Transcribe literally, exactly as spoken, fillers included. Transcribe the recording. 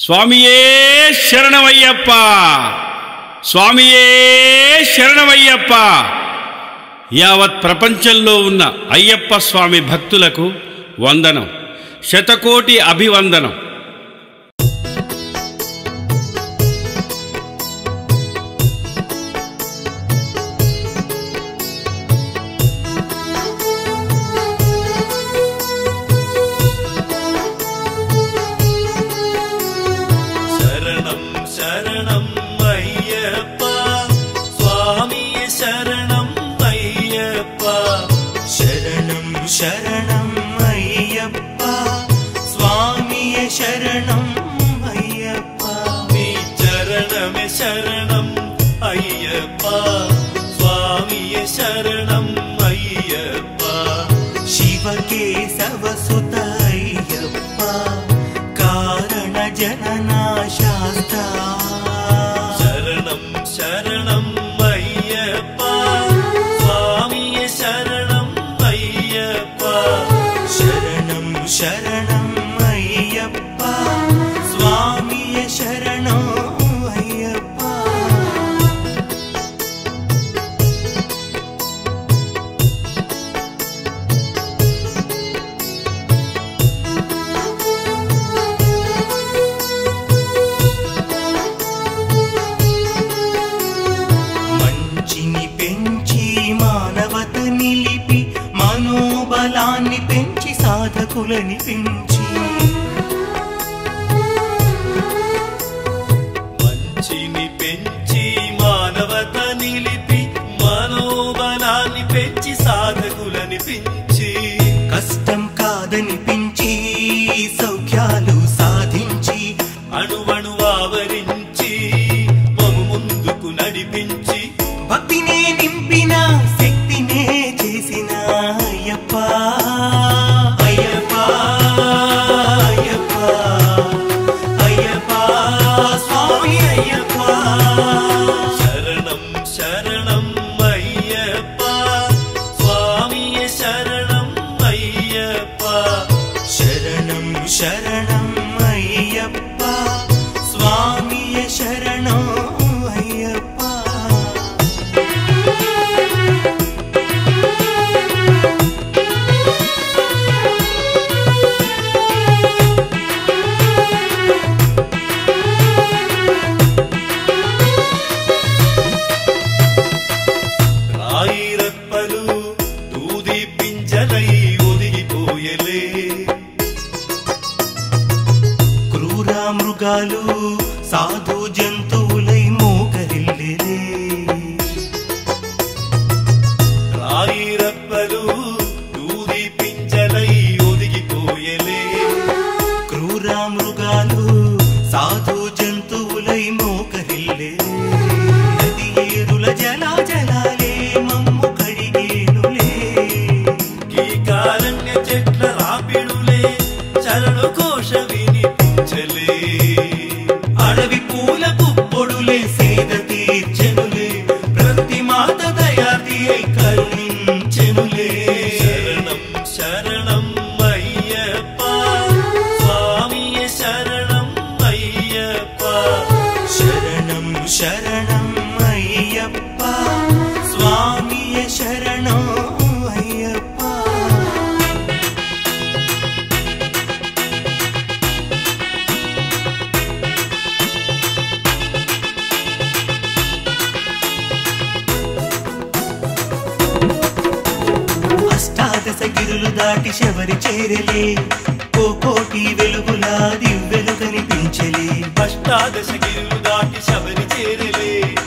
స్వామియే శరణమయ్యప్ప, స్వామియే శరణమయ్యప్ప. యావత్ ప్రపంచంలో ఉన్న అయ్యప్ప స్వామి భక్తులకు వందనం, శతకోటి అభివందనం. శరణం అయ్యప్ప స్వామియే శరణం అయ్యప్ప, నీ చరణమే శరణం అయ్యప్ప స్వామియే శరణం అయ్యప్ప. శివకేశవ సుత అయ్యప్ప కారణ జననా శాస్త్ర. శరణం శరణం అయ్యప్ప స్వామియే శరణం అయ్యప్ప. శరణం శరణం అయ్యప్ప స్వామియే శరణం అయ్యప్ప. మంచిని పెంచి మానవత నిలిపి మనోబలాన్ని పెంచి సాధకులని పెంచి, మంచిని పెంచి మానవత నిలిపి మనోబలాన్ని పెంచి సాధకులని పెంచి, కష్టం కాదనిపించి సౌఖ్యాలు సాధించి అణువణు ఆవరించి మము ముందుకు నడిపించి, భక్తినే నింపిన శక్తినే చేసిన అయ్యప్ప. అయ్యప్ప అయ్యప్ప అయ్యప్ప స్వామి అయ్యప్ప. శరణం శరణం అయ్యప్ప స్వామియే శరణం అయ్యప్ప. శరణం శరణం అయ్యప్ప స్వామియే శరణం అయ్యప్ప. రాయిరప్పలు దూది పింజలై ఒదిగిపోయలే, క్రూర మృగాలు సాధు జంతువులై మోకరిల్లెలే. రాయిరప్పలు దూది పింజలై ఒదిగిపోయలే, క్రూర మృగాలు సాధు జంతువులై మోకరిల్లెలే. నది ఏరుల జలా జలాలే మమ్ము కడిగేనులే. కీకారణ్య చెట్ల రాపిడులే చరణు ఘోష వినిపించలే, అడవి పూల పుప్పొడులే సేద తీర్చెనులే. ప్రతి మాత దయాది అయి కరుణించెనులే. శరణం శరణం అయ్యప్ప స్వామియే శరణం అయ్యప్ప. శరణం శరణం అయ్యప్ప స్వామియే శరణం అయ్యప్ప. అష్టాదశ గిరులు దాటి శబరి చేరలే, ఓ కోటి వెలుగులా దివ్వెలు కనిపించలే. అష్టాదశ గిరులు దాటి శబరి చేరలే,